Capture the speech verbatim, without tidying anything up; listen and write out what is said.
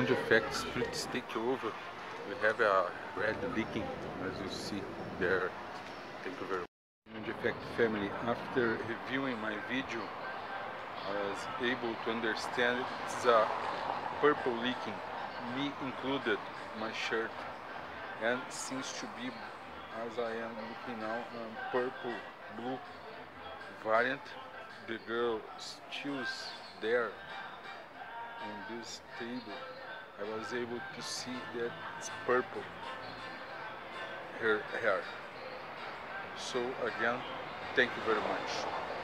Unimundi effect splits takeover. We have a red leaking, as you see there. Thank you very much. Unimundi effect family, after reviewing my video, I was able to understand it's a purple leaking, me included, my shirt, and seems to be, as I am looking now, um, purple blue variant. The girl still there on this table. I was able to see that it's purple, her hair. So again, thank you very much.